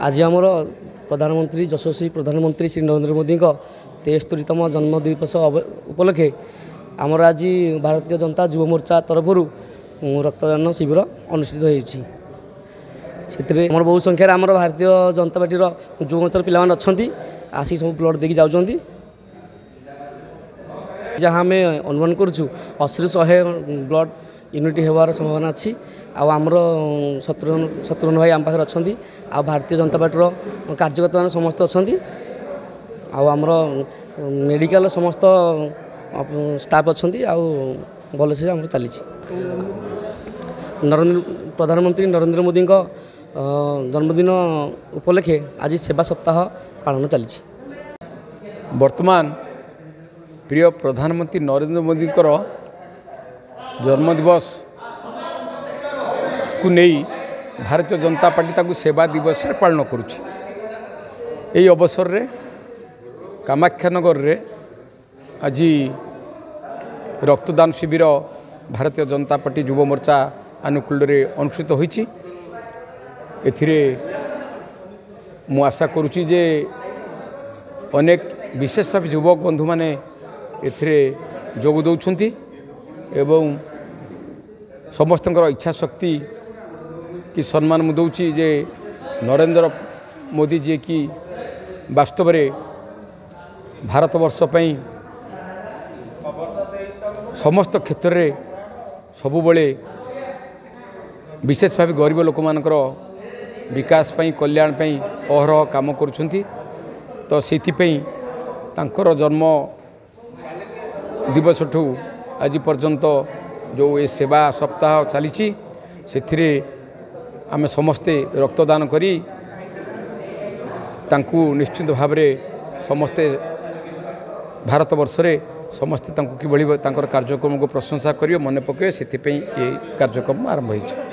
आज आमर प्रधानमंत्री यशस्वी प्रधानमंत्री श्री नरेंद्र मोदी 73तम जन्मदिवस उपलक्षे आमर आज भारतीय जनता युव मोर्चा तरफ रक्तदान शिविर अनुष्ठित होती। बहु संख्यार आम भारतीय जनता पार्टी युव मोर्चार पिला अच्छा आसिक सब ब्लड देकी जाऊँ जहाँ आम अनुमान करुँ 80-100 ब्लड यूनिट होवार संभावना अच्छी। आमर शत्रुघ्न भाई आम पाखे अच्छा आ भारतीय जनता पार्टी कार्यकर्ता मैंने समस्त अच्छा आमर मेडिकल समस्त स्टाफ अच्छा भल से आम चली प्रधानमंत्री नरेंद्र मोदी जन्मदिन उपलक्षे आज सेवा सप्ताह पालन चली। वर्तमान प्रिय प्रधानमंत्री नरेंद्र मोदी जन्मदिवस को नहीं भारतीय जनता पार्टी ताकू सेवा दिवस पालन करुछि। यही अवसर रे कामाख्यानगर रे आज रक्तदान शिविर भारतीय जनता पार्टी युव मोर्चा अनुकूल अनुष्ठित होइछि। एथिरे मु आशा करुछि जे अनेक विशेष भाव युवक बंधु माने एथिरे जोग दउछंती एवं समस्तଙ୍କର इच्छा शक्ति कि सम्मान मु दउछि जे नरेंद्र मोदी जी की वास्तव में भारत वर्ष पई समस्त क्षेत्र में सबुबले विशेष भाव गरीब लोक मानकर विकास पई कल्याण पई अहरह काम करुछंती। तो सेथिपई तांकर जन्म दिवस ठू आज पर्यंत जो ये सेवा सप्ताह चली से आमे समस्ते रक्तदान करी तांकू निश्चित भाव समस्ते भारत वर्ष रे समस्ते तांकू किभली तांकर कार्यक्रम को प्रशंसा करियो मन पके से कार्यक्रम आरंभ होइछ।